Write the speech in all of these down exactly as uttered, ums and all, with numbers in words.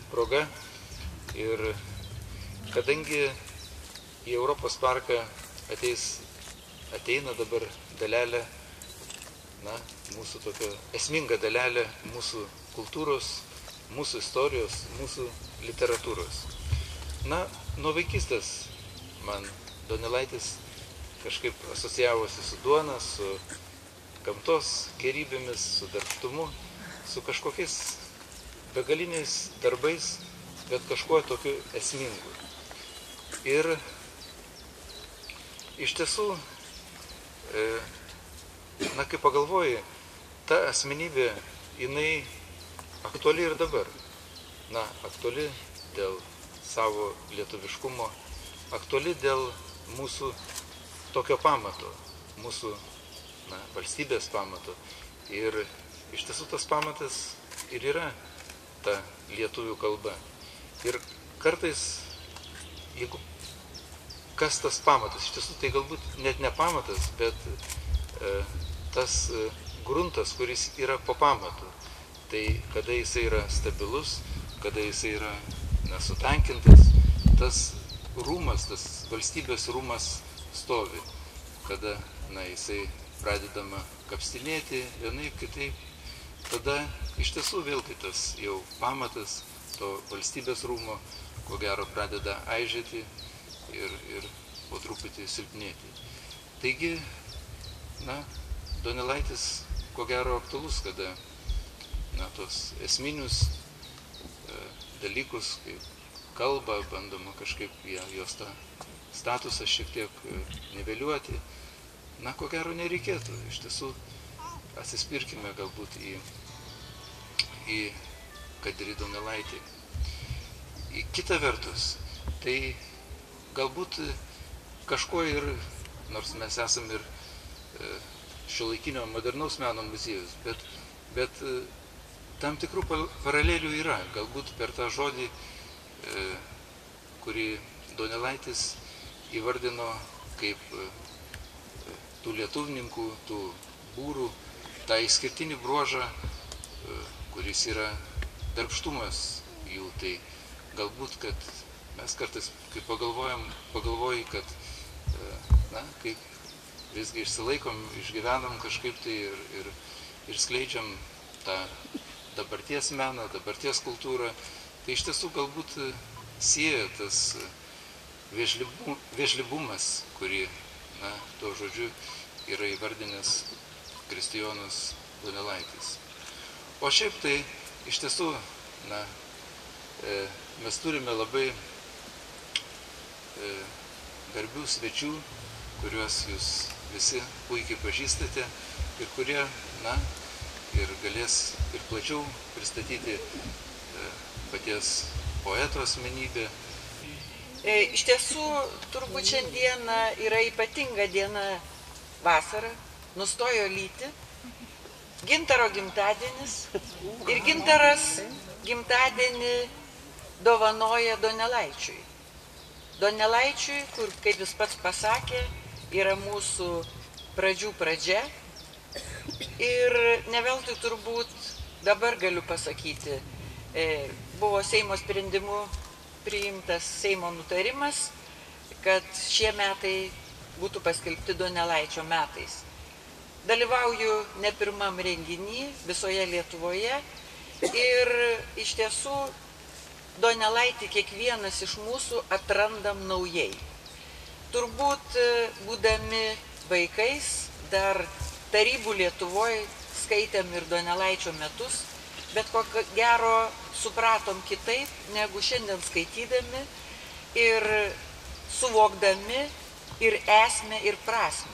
proga. Ir kadangi į Europos parką ateis, ateina dabar dalelė, na, mūsų tokia esminga dalelė mūsų kultūros, mūsų istorijos, mūsų literatūros. Na, nuo vaikystės man Donelaitis kažkaip asocijavosi su duona, su gamtos gėrybėmis, su darbštumu, su kažkokiais begaliniais darbais, bet kažkuo tokiu esmingu. Ir iš tiesų, e, na, kai pagalvoji, ta asmenybė, jinai aktuali ir dabar. Na, aktuali dėl savo lietuviškumo, aktuali dėl mūsų tokio pamato, mūsų, na, valstybės pamato. Ir iš tiesų tas pamatas ir yra ta lietuvių kalba. Ir kartais, jeigu kas tas pamatas, iš tiesų tai galbūt net ne pamatas, bet e, tas e, gruntas, kuris yra po pamatu. Tai kada jisai yra stabilus, kada jisai yra nesutankintas, tas rūmas, tas valstybės rūmas stovi. Kada, na, jisai pradedama kapstinėti vienaip, kitaip, tada iš tiesų vėlgi tas jau pamatas to valstybės rūmo, ko gero, pradeda aižėti ir, ir po truputį silpnėti. Taigi, na, Donelaitis, ko gero, aktualus, kada, na, tos esminius e, dalykus, kaip kalba, bandoma kažkaip jos tą statusą šiek tiek e, niveliuoti, na, ko gero, nereikėtų. Iš tiesų, atsispirkime galbūt į, į kad ir į Donelaitį. Į kitą vertus, tai galbūt kažko ir, nors mes esam ir e, šiuolaikinio modernaus meno muziejus, bet, bet e, tam tikrų paralelių yra. Galbūt per tą žodį, e, kurį Donelaitis įvardino kaip e, tų lietuvininkų, tų būrų, tą išskirtinį bruožą, e, kuris yra darbštumas jų. Tai galbūt, kad mes kartais, kai pagalvojam, pagalvoji, kad, na, kaip visgi išsilaikom, išgyvenam kažkaip tai ir, ir, ir skleidžiam tą dabarties meną, dabarties kultūrą, tai iš tiesų galbūt sieja tas vėžlibu, vėžlibumas, kurį, na, tuo žodžiu yra įvardinęs Kristijonas Donelaitis. O šiaip tai iš tiesų, na, e, mes turime labai e, garbių svečių, kuriuos jūs visi puikiai pažįstate ir kurie, na, ir galės ir plačiau pristatyti e, paties poeto asmenybę. E, iš tiesų, turbūt šiandieną yra ypatinga diena, vasara, nustojo lyti, Gintaro gimtadienis ir Gintaras gimtadienį dovanoja Donelaičiui. Donelaičiui, kur, kaip jis pats pasakė, yra mūsų pradžių pradžia. Ir ne veltui turbūt dabar galiu pasakyti, e, buvo Seimo sprendimu priimtas Seimo nutarimas, kad šie metai būtų paskelbti Donelaičio metais. Dalyvauju ne pirmam renginį visoje Lietuvoje ir iš tiesų Donelaitį kiekvienas iš mūsų atrandam naujai. Turbūt būdami vaikais, dar tarybų Lietuvoje skaitėm ir Donelaičio metus, bet ko gero supratom kitaip, negu šiandien skaitydami ir suvokdami ir esmę, ir prasmę.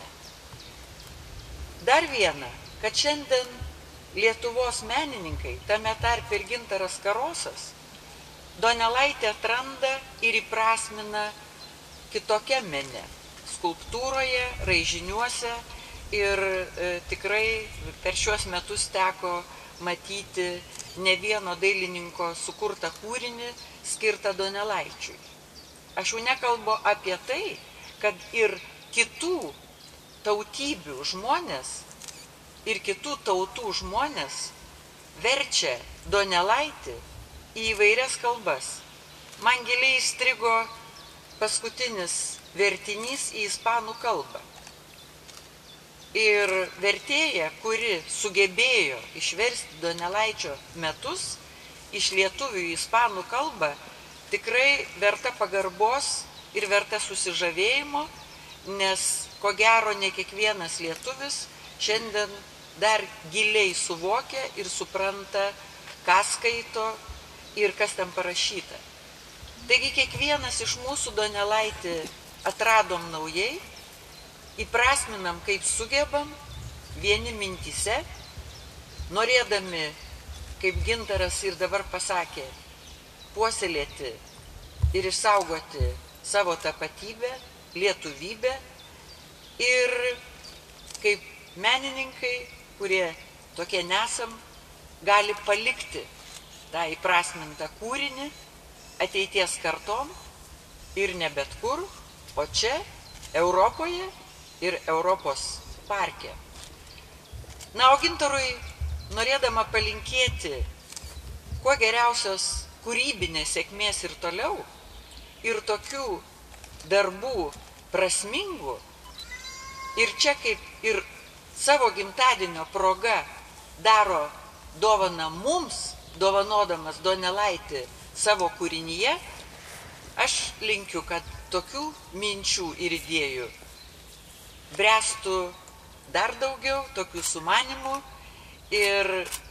Dar viena, kad šiandien Lietuvos menininkai, tame tarp ir Gintaras Karosas, Donelaitį atranda ir įprasmina kitokia mene, skulptūroje, raižiniuose ir e, tikrai per šiuos metus teko matyti ne vieno dailininko sukurtą kūrinį skirtą Donelaičiui. Aš jau nekalbu apie tai, kad ir kitų tautybių žmonės ir kitų tautų žmonės verčia Donelaitį į įvairias kalbas. Man giliai įstrigo paskutinis vertinys į ispanų kalbą. Ir vertėja, kuri sugebėjo išversti Donelaičio metus iš lietuvių į ispanų kalbą, tikrai verta pagarbos ir verta susižavėjimo, nes ko gero ne kiekvienas lietuvis šiandien dar giliai suvokia ir supranta, ką skaito ir kas ten parašyta. Taigi kiekvienas iš mūsų Donelaitį atradom naujai, įprasminam kaip sugebam, vieni mintyse, norėdami, kaip Gintaras ir dabar pasakė, puoselėti ir išsaugoti savo tapatybę, lietuvybę ir kaip menininkai, kurie tokie nesam, gali palikti tą įprasmintą kūrinį ateities kartom ir ne bet kur, o čia, Europoje ir Europos parke. Na, o Gintarui, norėdama palinkėti kuo geriausios kūrybinės sėkmės ir toliau, ir tokių darbų prasmingų, ir čia kaip ir savo gimtadienio proga daro dovaną mums, dovanodamas Donelaitį savo kūrinyje, aš linkiu, kad tokių minčių ir idėjų bręstų dar daugiau, tokių sumanimų, ir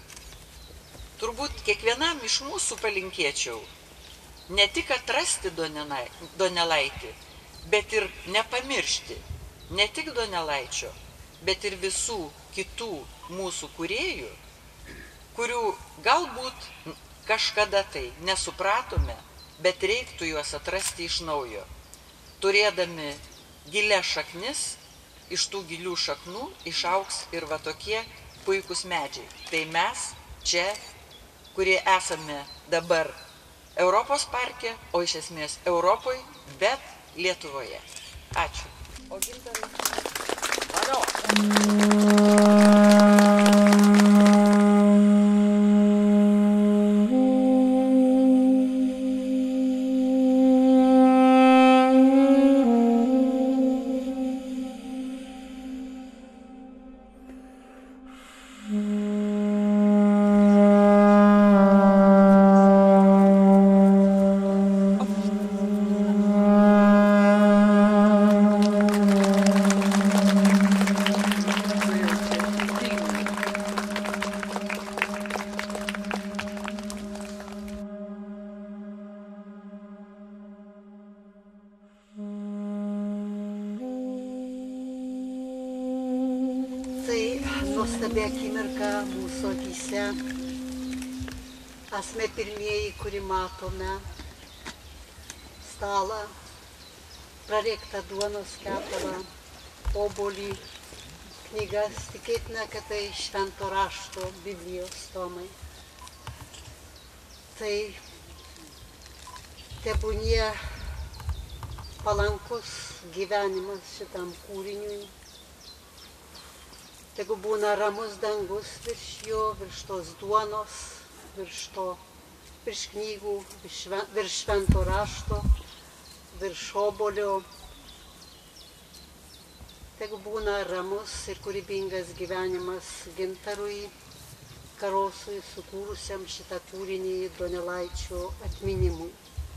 turbūt kiekvienam iš mūsų palinkėčiau ne tik atrasti Donelaitį, bet ir nepamiršti ne tik Donelaičio, bet ir visų kitų mūsų kūrėjų, kurių galbūt kažkada tai nesupratome, bet reiktų juos atrasti iš naujo. Turėdami gilias šaknis, iš tų gilių šaknų išaugs ir va tokie puikūs medžiai. Tai mes čia, kurie esame dabar Europos parke, o iš esmės Europoje, bet Lietuvoje. Ačiū. O Gintarai? Nuostabi akimirka mūsų akyse. Esame pirmieji, kuri matome stalą, prarėktą duonos kepalą, obuolį, knygas. Tikėtina, kad tai švento rašto Biblijos tomai. Tai tebūnie palankus gyvenimas šitam kūriniui. Tegu būna ramus dangus virš jo, virš tos duonos, virš to, virš knygų, virš švento rašto, virš obuolio. Tegu būna ramus ir kūrybingas gyvenimas Gintarui Karosui, sukūrusiam šitą kūrinį Donelaičio atminimui.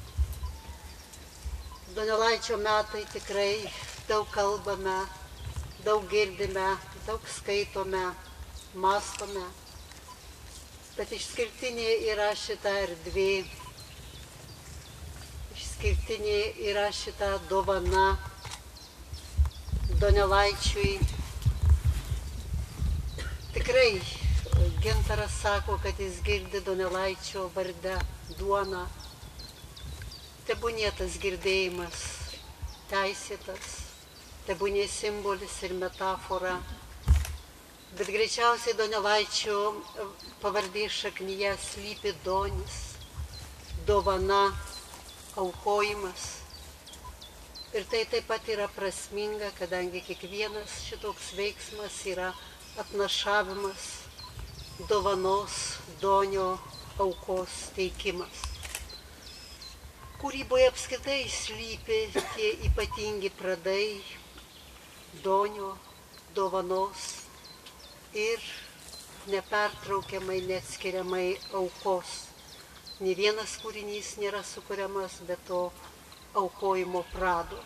Donelaičio metai tikrai daug kalbame, daug girdime, daug skaitome, mąstome, bet išskirtinė yra šita erdvė, išskirtinė yra šita dovana Donelaičiui. Tikrai Gintaras sako, kad jis girdi Donelaičio varde duoną. Tebūnie tas girdėjimas teisėtas, tebūnie simbolis ir metafora, bet greičiausiai Donelaičio pavardės šaknyje slypi donis, dovana, aukojimas. Ir tai taip pat yra prasminga, kadangi kiekvienas šitoks veiksmas yra atnašavimas dovanos, donio aukos teikimas. Kūryboje apskritai slypi tie ypatingi pradai, donio, dovanos ir nepertraukiamai, neatskiriamai aukos. Nė vienas kūrinys nėra sukuriamas be to aukojimo prado.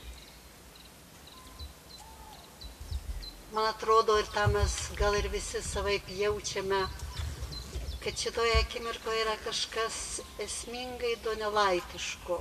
Man atrodo, ir tą mes gal ir visi savaip jaučiame, kad šitoje akimirkoje yra kažkas esmingai donelaitiško.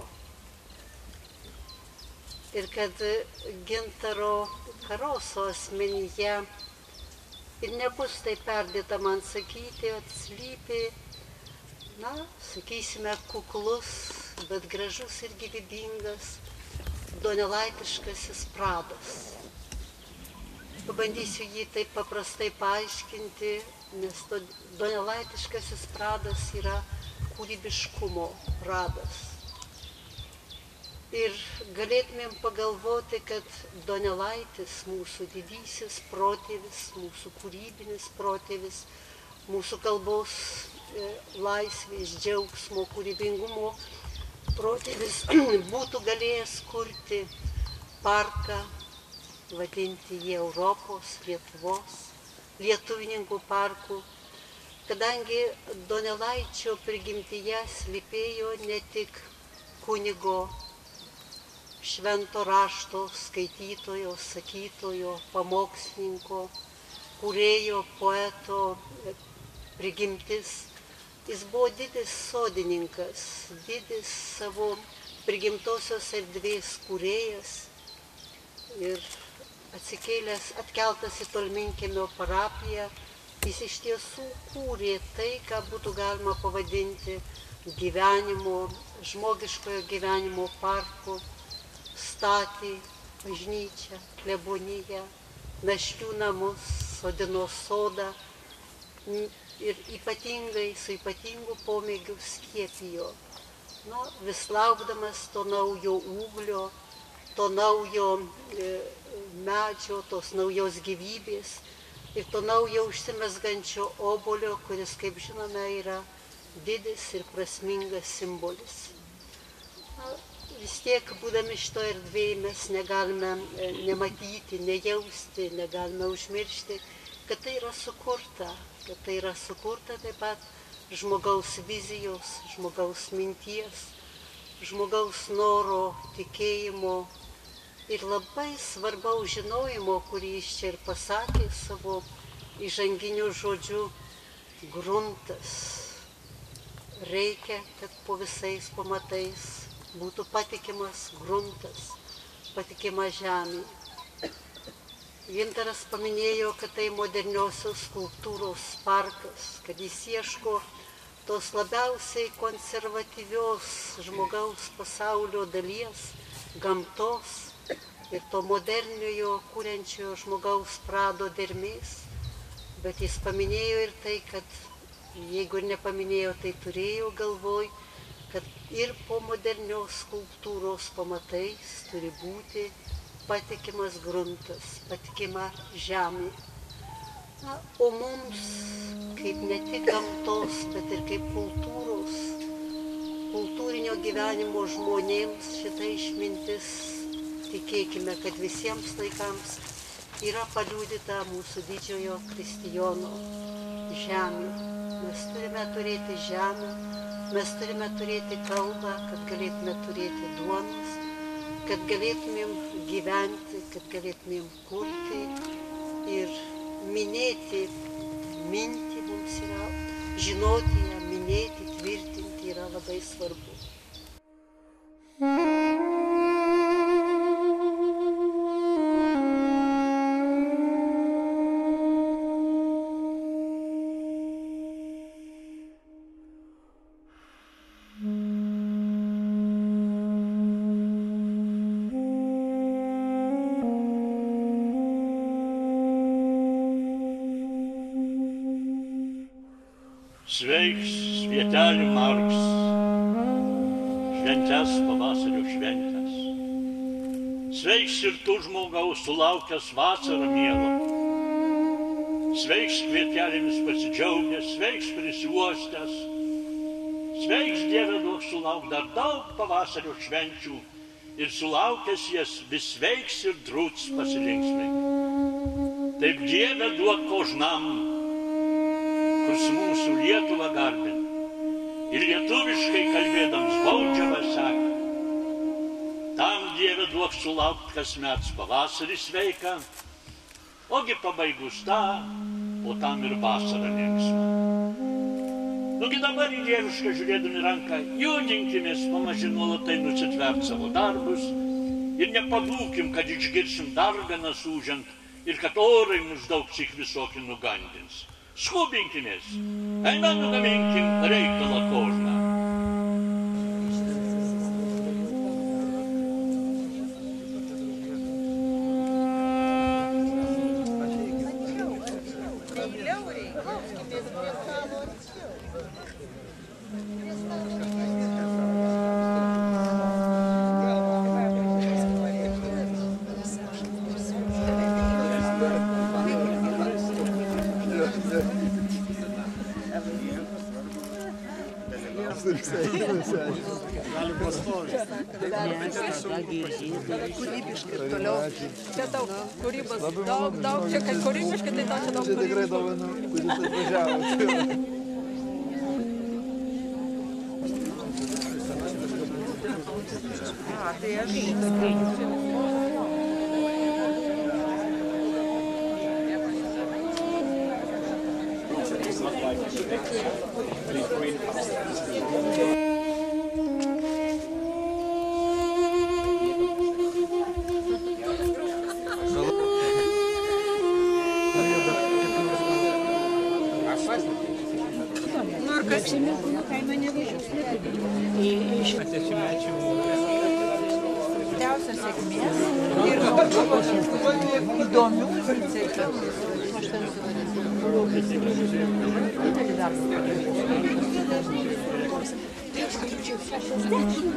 Ir kad Gintaro Karoso asmenyje ir nebus taip perdėta man sakyti, atslypi, na, sakysime, kuklus, bet gražus ir gyvybingas donelaitiškasis pradas. Pabandysiu jį taip paprastai paaiškinti, nes to donelaitiškasis pradas yra kūrybiškumo pradas. Ir galėtumėm pagalvoti, kad Donelaitis, mūsų didysis protėvis, mūsų kūrybinis protėvis, mūsų kalbos e, laisvės, džiaugsmo, kūrybingumo protėvis būtų galėjęs kurti parką, vadinti jį Europos, Lietuvos, lietuvininkų parkų, kadangi Donelaičio prigimtyje slypėjo ne tik kunigo, švento rašto skaitytojo, sakytojo, pamokslininko, kūrėjo, poeto prigimtis. Jis buvo didis sodininkas, didis savo prigimtosios erdvės kūrėjas ir atsikėlęs, atkeltas į Tolminkiemio parapiją, jis iš tiesų kūrė tai, ką būtų galima pavadinti gyvenimo, žmogiškojo gyvenimo parku, statė bažnyčią, kleboniją, našlių namus, sodino sodą ir ypatingai, su ypatingu pomėgiu skiepijo. Na, vis laukdamas to naujo ūglio, to naujo e, medžio, tos naujos gyvybės ir to naujo užsimezgančio obolio, kuris, kaip žinome, yra didis ir prasmingas simbolis. Na, vis tiek, būdami šitoje erdvėje, mes negalime nematyti, nejausti, negalime užmiršti, kad tai yra sukurta, kad tai yra sukurta taip pat žmogaus vizijos, žmogaus minties, žmogaus noro, tikėjimo ir labai svarbaus žinojimo, kurį jis čia ir pasakė savo įžanginiu žodžiu, gruntas. Reikia, kad po visais pamatais būtų patikimas gruntas, patikima žemė. Gintaras paminėjo, kad tai moderniosios skulptūros parkas, kad jis ieško tos labiausiai konservatyvios žmogaus pasaulio dalies, gamtos ir to moderniojo, kuriančiojo žmogaus prado dermės. Bet jis paminėjo ir tai, kad jeigu ir nepaminėjo, tai turėjo galvoj, kad ir po modernios skulptūros pamatais turi būti patikimas gruntas, patikima žemė. Na, o mums, kaip ne tik gamtos, bet ir kaip kultūros, kultūrinio gyvenimo žmonėms šita išmintis, tikėkime, kad visiems laikams yra paliudyta mūsų didžiojo Kristijono žemė. Mes turime turėti žemę, mes turime turėti kalbą, kad galėtume turėti duonos, kad galėtumėm gyventi, kad galėtumėm kurti ir minėti, minti mums yra, žinoti ją, minėti, tvirtinti yra labai svarbu. Sveiks, svietelių margs, šventes pavasario šventės. Sveiks ir tu žmogaus sulaukęs vasarą mielo. Sveiks kvietelėmis pasidžiaugęs, sveiks prisiuostęs, Sveiks Dieve, duok sulauk dar daug pavasario švenčių ir sulaukęs jas vis sveiks ir drūts pasilinksmink. Taip Dieve duok kožnam, kurs mūsų Lietuvą garbin ir lietuviškai kalbėdams baudžiavą seka. Tam Dieve duok sulaukt kasmet pavasarį sveiką, ogi pabaigus tą, o tam ir vasarą linksmą. Nugi dabar į dievišką žiūrėdami ranką, judinkimės pamaži nuolatai nusitvert savo darbus ir nepabūkim, kad išgirsim darganas ūžiant ir kad orai mus daug cik visokį nugandins. Skubinkimės, eime nugaminkim reikalą kožną. Kūrybiškai ir toliau. Čia daug kūrybos, daug, daug, čia kai kūrybiškai, tai tau čia daug kūrybos. Čia tikrai dovanų, kuris atvažiavo. A, tai aš. Didžiausios sėkmės ir įdomių iniciatyvų.